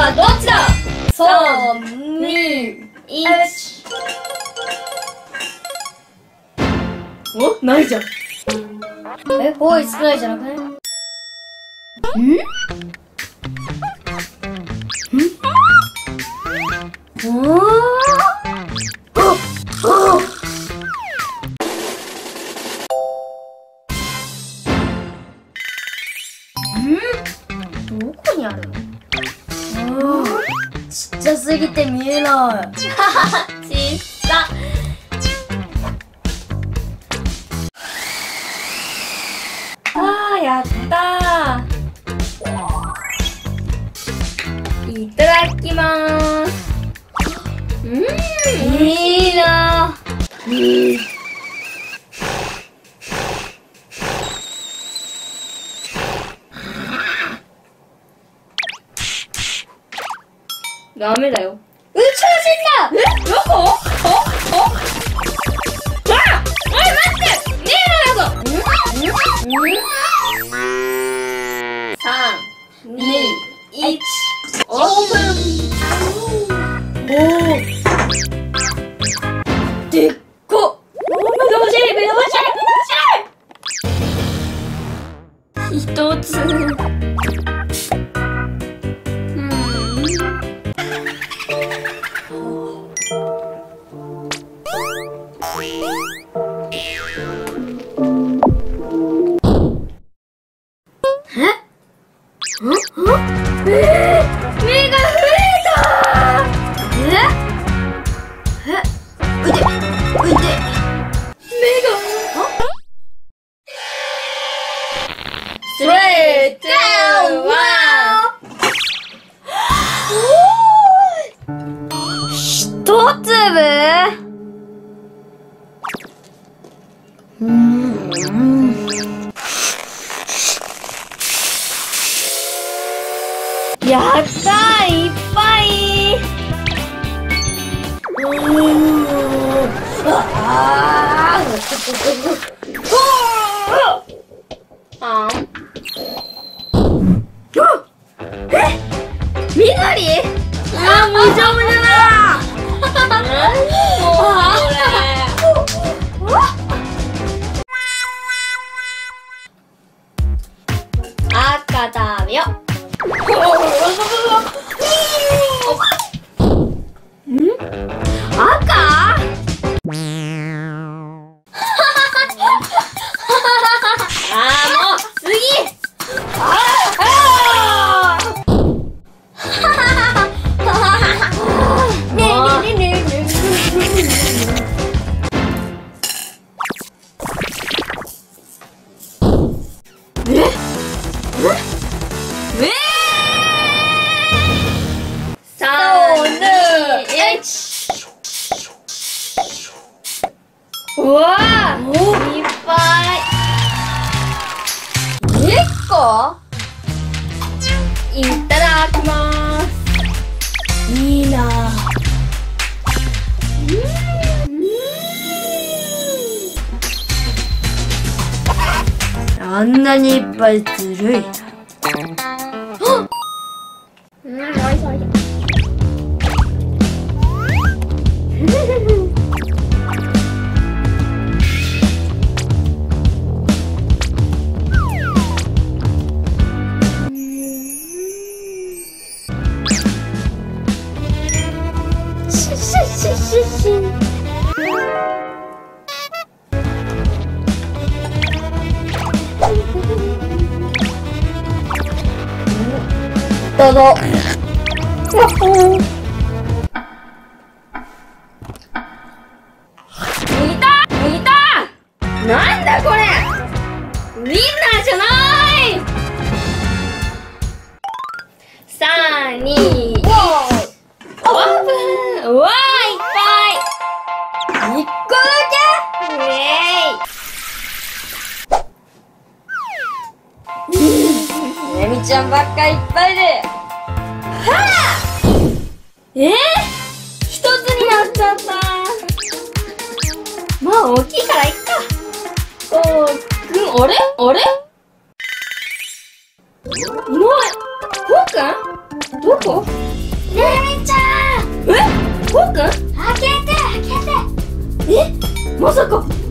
はどっちだ。3、2、1。お、ないじゃん。多い少ないじゃなくない？どこにあるの？ちっちゃすぎて見えない。ちっさ。やったー。いただきまーす。いいなー。ダメだよ。宇宙人だ。どこ？あ、おい待って。ねえなよぞ。3、2、1、オープン。でっか。目が欲しい、目が欲しい。一つ。目が増えた。腕目が3、2、1。一粒。やったー、いっぱい。緑？むちゃむちゃだ。赤食べよ。赤？もう次。うわー、いっぱい。10個？いただきまーす。いいなぁ。あんなにいっぱいずるいな。おいしそう。どうぞ。いたなんだこれ。ウインナーじゃない。3、2、1。オープン。うわー、いっぱい。1個だけ。ねみちゃんばっかいっぱいで。はぁ。一つになっちゃった。まあ大きいからいっか。あれいない。こうくんどこ？ ねみちゃん。こうくん？開けて。え、まさか